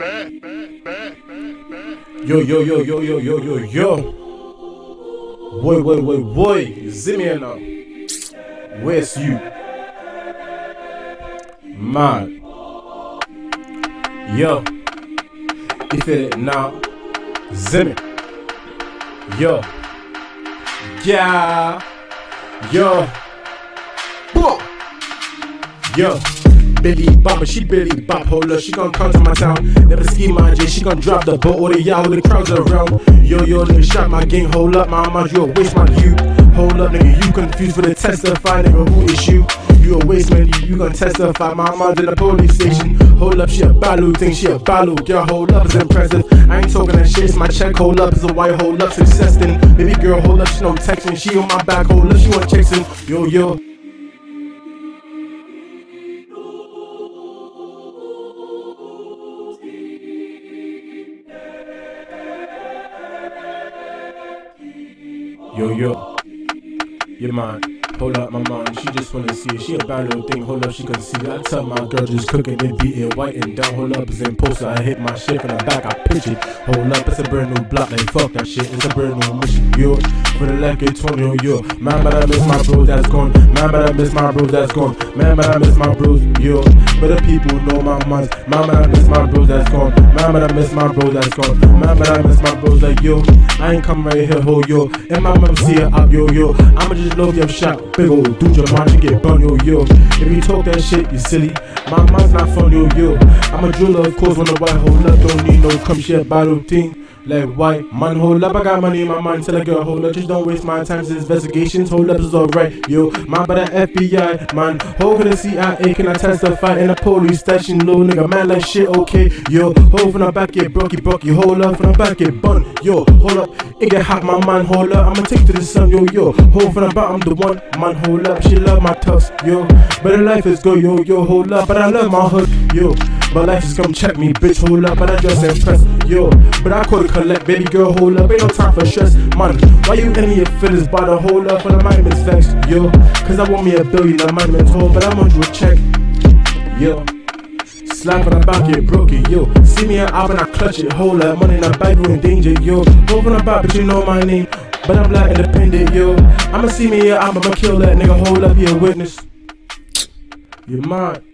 Yo, yo, yo, yo, yo, yo, yo, yo. Boy, Zimiana. Where's you? Man. Yo. You feel it now? Zimmy. Yo. Yeah. Yo. Whoa. Yo. Billy Bop, she Billy Bop, hold up, she gon' come to my town. Never ski my J, she gon' drop the boat, all the y'all, the crowds around. Yo, nigga, shot my gang, hold up, my mind, you a waste man, you. Hold up, nigga, you confused for the testify, nigga, who is you? You a waste man, you gon' testify, my mom's in the police station. Hold up, she a balu, think she a balu, girl, hold up, is impressive. I ain't talking that shit, it's my check, hold up, is a white, hold up, success then. Baby girl, hold up, she no texting, she on my back, hold up, she want chasing. Yo. Yo, yeah man, hold up my man, she just wanna see it, she a bad little thing, hold up she can see it. I tell my girl just cooking and beat it, white and down, hold up it's imposter, I hit my shit from the back, I pitch it, hold up it's a brand new block, like fuck that shit, it's a brand new mission, yo, for the like it's 20, yo, man but I miss my bros that's gone, man but I miss my bros that's gone, man but I miss my bros, yo, but the people know my minds, man but I miss my bros that's gone, man but I miss my bros that's gone, man but I miss my bros like yo, I ain't come right here, ho yo, and my mom see it up, yo, I'ma just love your shot, big old dude, your mind, you get burnt, yo, if you talk that shit, you silly, my mind's not fun, yo, I'm a driller, of course, when the white hold up, don't need no come shit battle thing. Like white man, hold up, I got money in my mind, tell a girl, hold up, just don't waste my time, since investigations, hold up, is alright, yo, man, by the FBI, man, hold for the CIA, can I testify in the police station, little nigga, man, like shit, okay, yo, hold from the back, get broke, you hold up, from the back, get bun, yo, hold up, it get hot, my man, hold up, I'ma take to the sun, yo, hold from the bottom, the one, man, hold up, she love my tucks, yo, but her life is good, yo, hold up, but I love my hood, yo, but life is come check me, bitch, hold up, but I just impressed, yo, but I could collect, baby girl, hold up, ain't no time for stress, man, why you in your feelings, by the hold up, when the mind is vexed, yo, cause I want me $1 billion, the mind is whole, but I'm on you a check, yo, slap on the back, get broke it, yo, see me out and I clutch it, hold up, money in the bag, you in danger, yo, hold on the back, but you know my name, but I'm black independent, yo, I'ma see me out, I'ma kill that nigga, hold up, you a witness, you're mine.